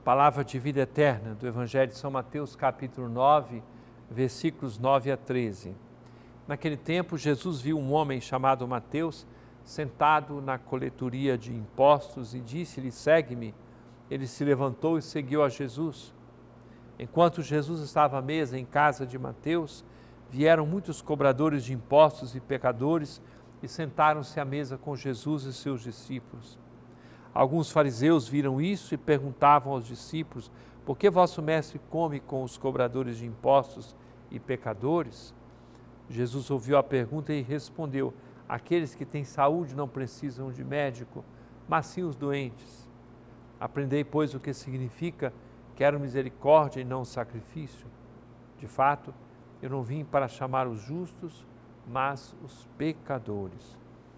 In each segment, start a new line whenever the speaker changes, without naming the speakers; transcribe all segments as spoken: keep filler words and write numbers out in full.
Palavra de vida eterna do Evangelho de São Mateus, capítulo nove, versículos nove a treze. Naquele tempo, Jesus viu um homem chamado Mateus sentado na coletoria de impostos e disse-lhe: segue-me. Ele se levantou e seguiu a Jesus. Enquanto Jesus estava à mesa em casa de Mateus, vieram muitos cobradores de impostos e pecadores e sentaram-se à mesa com Jesus e seus discípulos. Alguns fariseus viram isso e perguntavam aos discípulos: por que vosso mestre come com os cobradores de impostos e pecadores? Jesus ouviu a pergunta e respondeu: aqueles que têm saúde não precisam de médico, mas sim os doentes. Aprendei, pois, o que significa: quero misericórdia e não sacrifício. De fato, eu não vim para chamar os justos, mas os pecadores.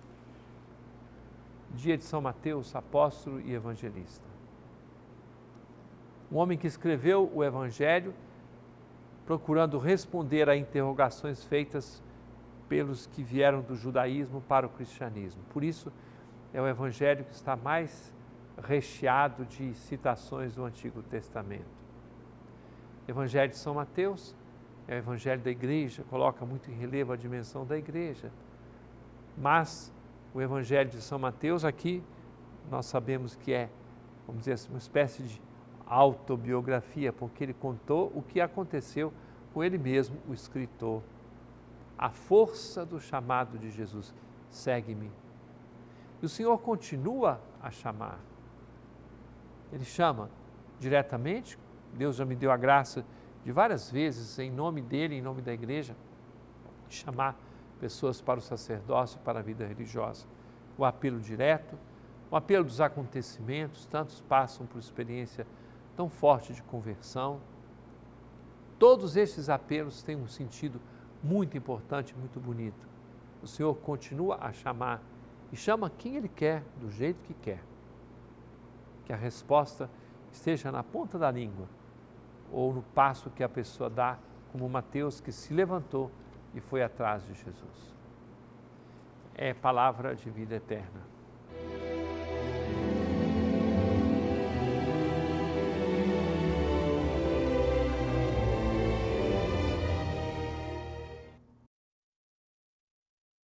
Dia de São Mateus, apóstolo e evangelista. Um homem que escreveu o Evangelho procurando responder a interrogações feitas pelos que vieram do judaísmo para o cristianismo. Por isso, é o Evangelho que está mais recheado de citações do Antigo Testamento. O Evangelho de São Mateus é o Evangelho da Igreja, coloca muito em relevo a dimensão da Igreja. Mas o Evangelho de São Mateus aqui, nós sabemos que é, vamos dizer assim, uma espécie de autobiografia, porque ele contou o que aconteceu com ele mesmo, o escritor. A força do chamado de Jesus: segue-me. E o Senhor continua a chamar. Ele chama diretamente. Deus já me deu a graça de várias vezes, em nome dele, em nome da igreja, de chamar pessoas para o sacerdócio, para a vida religiosa. O apelo direto, o apelo dos acontecimentos, tantos passam por experiência tão forte de conversão. Todos estes apelos têm um sentido muito importante, muito bonito. O Senhor continua a chamar e chama quem Ele quer, do jeito que quer. Que a resposta esteja na ponta da língua ou no passo que a pessoa dá, como Mateus, que se levantou e foi atrás de Jesus. É palavra de vida eterna.